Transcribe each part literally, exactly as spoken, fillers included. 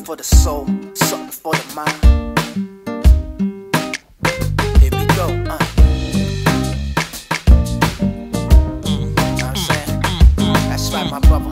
for the soul, something for the mind. Here we go, uh. Mm, know what I'm saying? That's right, my brother.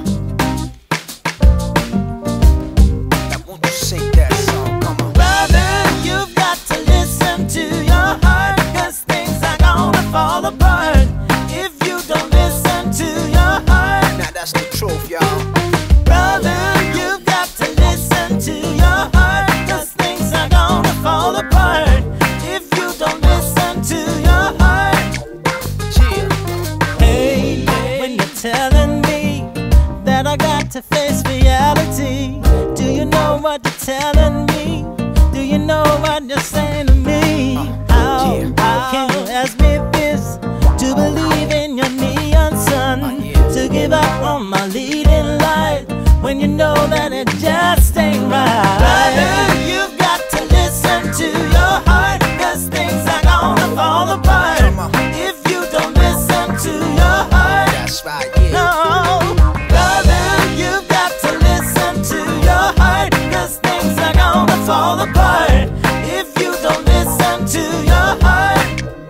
Now won't you sing that song, come on. Brother, you've got to listen to your heart, cause things are gonna fall apart if you don't listen to your heart. Now that's the truth, y'all. Brother, you've got to listen to your heart, cause things are gonna fall apart if you don't listen to your heart. Yeah. Hey, when you're telling me that I got to face reality, do you know what you're telling me? Do you know what you're saying to me? How, yeah. how can you ask me this? To believe in your neon sun, Uh, yeah. to give up on my leading light, when you know that it just ain't right. Brother, you've got to listen to your heart, cause things are gonna fall apart Come on. if you don't listen to your heart. That's right, yeah. No, brother, you've got to listen to your heart, cause things are gonna fall apart if you don't listen to your heart.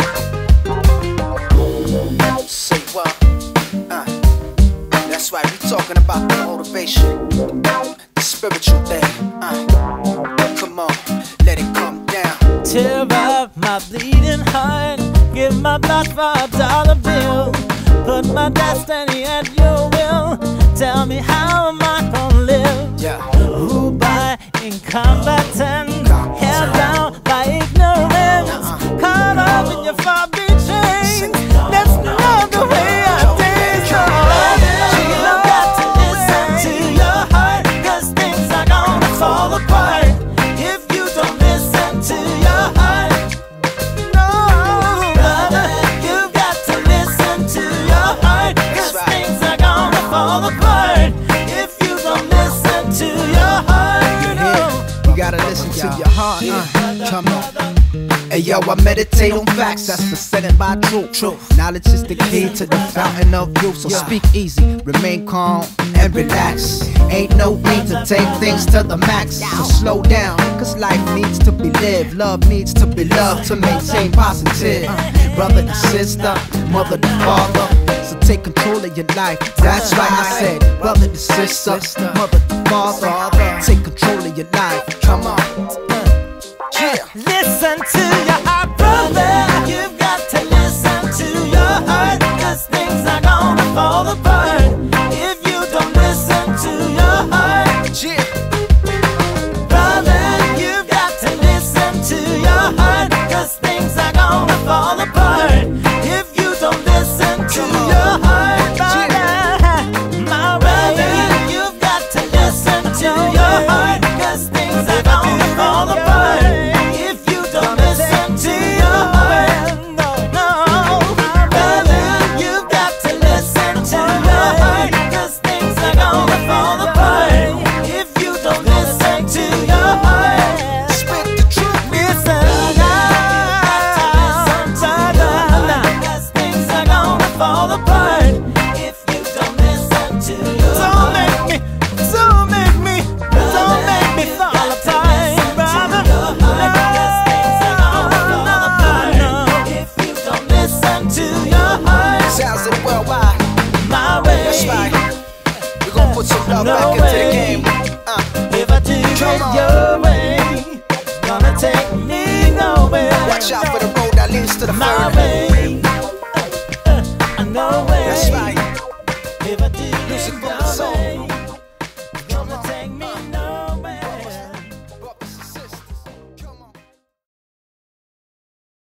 Say what? Uh, that's right, we talking about the motivation, the spiritual thing. Uh, come on, let it come down. Tear up my bleeding heart, give my blood for a dollar bill, put my destiny at your will. Tell me, how am I gonna live? Yeah. Who by incompetent, held down by ignorance, caught up in your far-beat chains. That's not the way I think. You've got to listen to your heart, cause things are gonna fall apart if you don't listen to your heart. No, brother, you've got to listen to your heart, cause things are gonna fall apart if you don't listen to your heart. You gotta listen to your heart. Uh, come on. Hey yo, I meditate on facts that's presented by truth. Truth. Knowledge is the key to the fountain of youth. So speak easy, remain calm and relax. Ain't no need to take things to the max. So slow down, cause life needs to be lived. Love needs to be loved to maintain positive. Brother to sister, mother to father. So take control of your life. That's right, I said brother to sister, mother to father. Take control of your life. Come on. Yeah. Listen to your heart, brother. You've got to listen to your heart, cause things are gonna fall apart if you don't listen to your heart. Yeah. Brother, you've got to listen to your heart, cause things are gonna fall apart if you don't listen to your heart. Brother, my brother, you've got to listen to your heart, cause things are gonna fall apart if you don't listen to your heart. No, no, brother, you've got to listen to your heart, cause things are gonna fall apart if you don't listen to your heart. Spit the truth. Listen, cause things are gonna fall apart if you don't listen to your heart. Don't make me, don't make me, don't make me fall apart, brother. Cause things are gonna fall apart if you don't listen to your heart. Sounds it worldwide. My way, That's right. We're gonna put some love No back into the way. game. Uh, if I do Come it on. your way, gonna take me nowhere. watch out for the